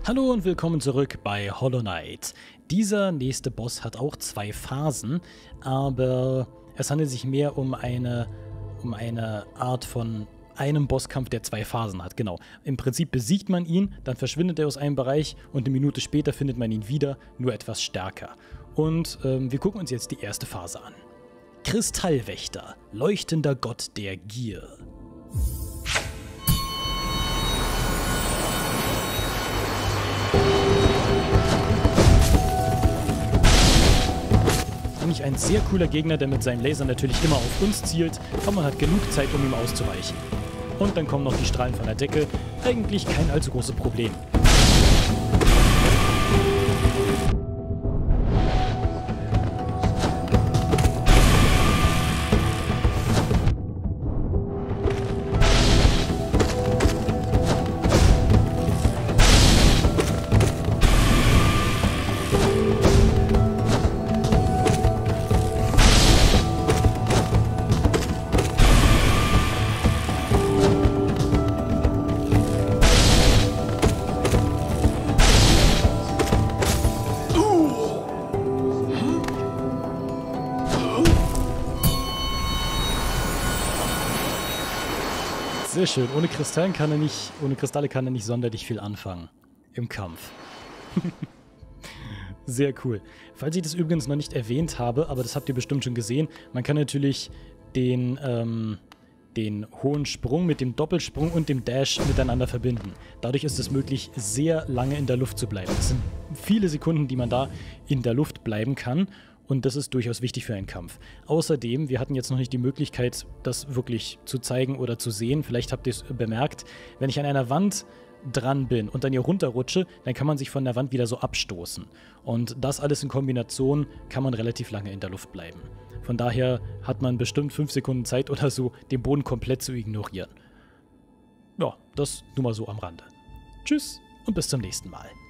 Hallo und willkommen zurück bei Hollow Knight. Dieser nächste Boss hat auch 2 Phasen, aber es handelt sich mehr um eine Art von einem Bosskampf, der 2 Phasen hat. Genau. Im Prinzip besiegt man ihn, dann verschwindet er aus einem Bereich und eine Minute später findet man ihn wieder, nur etwas stärker. Und wir gucken uns jetzt die erste Phase an. Kristallwächter, leuchtender Gott der Gier. Eigentlich ein sehr cooler Gegner, der mit seinem Laser natürlich immer auf uns zielt, aber man hat genug Zeit, um ihm auszuweichen. Und dann kommen noch die Strahlen von der Decke, eigentlich kein allzu großes Problem. Sehr schön. Ohne Kristalle kann er nicht sonderlich viel anfangen. Im Kampf. Sehr cool. Falls ich das übrigens noch nicht erwähnt habe, aber das habt ihr bestimmt schon gesehen, man kann natürlich den hohen Sprung mit dem Doppelsprung und dem Dash miteinander verbinden. Dadurch ist es möglich, sehr lange in der Luft zu bleiben. Es sind viele Sekunden, die man da in der Luft bleiben kann. Und das ist durchaus wichtig für einen Kampf. Außerdem, wir hatten jetzt noch nicht die Möglichkeit, das wirklich zu zeigen oder zu sehen. Vielleicht habt ihr es bemerkt, wenn ich an einer Wand dran bin und dann hier runterrutsche, dann kann man sich von der Wand wieder so abstoßen. Und das alles in Kombination kann man relativ lange in der Luft bleiben. Von daher hat man bestimmt 5 Sekunden Zeit oder so, den Boden komplett zu ignorieren. Ja, das nur mal so am Rande. Tschüss und bis zum nächsten Mal.